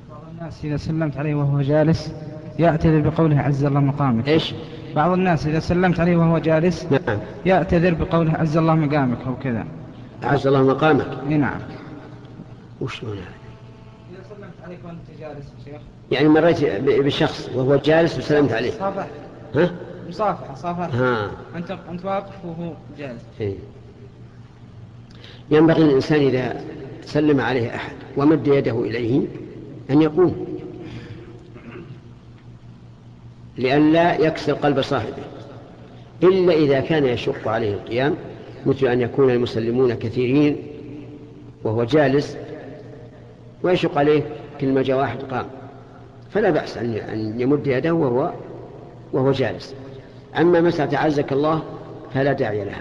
بعض الناس إذا سلمت عليه وهو جالس يعتذر بقوله عز الله مقامك. إيش؟ بعض الناس إذا سلمت عليه وهو جالس نعم يعتذر بقوله عز الله مقامك أو كذا. عز الله مقامك. نعم. وش هذا؟ إذا سلمت عليك وأنت جالس شيخ، يعني مريت بشخص وهو جالس وسلمت عليه. صافح. ها؟ مصافحة صافح. ها. أنت واقف وهو جالس. إيه. ينبغي الإنسان إذا سلم عليه أحد ومد يده إليه أن يقوم لئلا يكسر قلب صاحبه، إلا إذا كان يشق عليه القيام، مثل أن يكون المسلمون كثيرين وهو جالس ويشق عليه كل ما جاء واحد قام، فلا بأس أن يمد يده وهو جالس. أما مسألة عزك الله فلا داعي لها،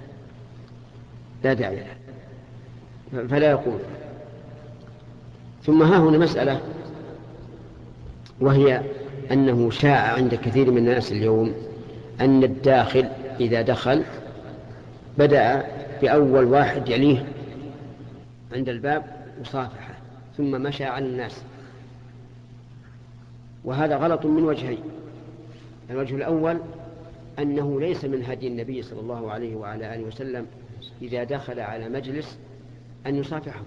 لا داعي لها، فلا يقول. ثم ها هنا مسألة، وهي أنه شاع عند كثير من الناس اليوم أن الداخل إذا دخل بدأ بأول واحد يليه عند الباب مصافحة ثم مشى على الناس، وهذا غلط من وجهين. الوجه الأول أنه ليس من هدي النبي صلى الله عليه وعلى آله وسلم إذا دخل على مجلس أن يصافحه،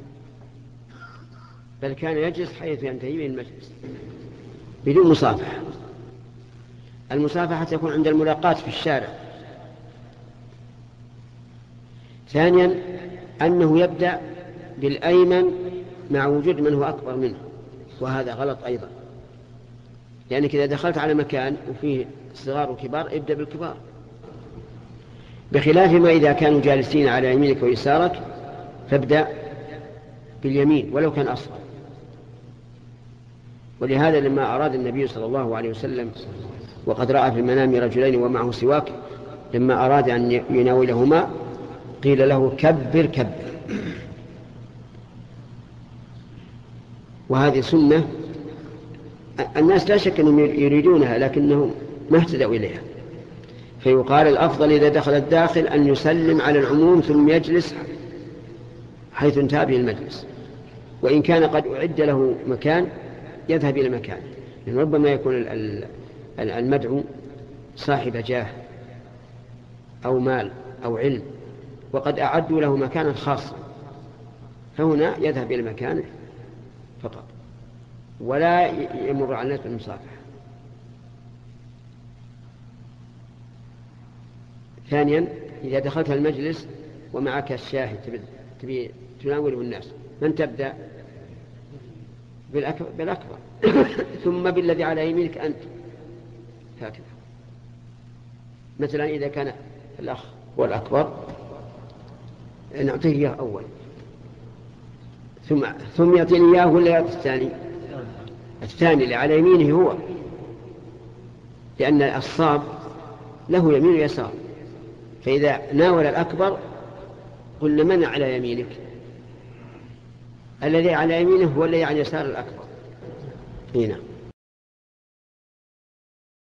بل كان يجلس حيث ينتهي من المجلس بدون مصافحة. المصافحة تكون عند الملاقاة في الشارع. ثانيا أنه يبدأ بالأيمن مع وجود من هو أكبر منه، وهذا غلط أيضا، لأنك إذا دخلت على مكان وفيه صغار وكبار ابدأ بالكبار، بخلاف ما إذا كانوا جالسين على يمينك ويسارك فابدأ باليمين ولو كان أصغر. ولهذا لما أراد النبي صلى الله عليه وسلم وقد رأى في المنام رجلين ومعه سواك، لما أراد أن يناولهما قيل له كبر كبر. وهذه سنة الناس لا شك أنهم يريدونها لكنهم ما اهتدوا إليها، فيقال الأفضل إذا دخل الداخل أن يسلم على العموم ثم يجلس حيث انتهى به المجلس، وإن كان قد أعد له مكان يذهب إلى مكانه، لأن ربما يكون المدعو صاحب جاه أو مال أو علم وقد أعدوا له مكانا خاصا، فهنا يذهب إلى مكانه فقط ولا يمر على الناس بالمصافحة. ثانيا إذا دخلت المجلس ومعك الشاهد تبي تناوله الناس، من تبدأ؟ بالأكبر ثم بالذي على يمينك أنت، هكذا. مثلا إذا كان الأخ هو الأكبر نعطيه إياه أول ثم يعطيني إياه ولا يعطي الثاني اللي على يمينه هو، لأن الصاب له يمين ويسار، فإذا ناول الأكبر قلنا من على يمينك؟ الذي على يمينه هو الذي على يسار الأكبر هنا.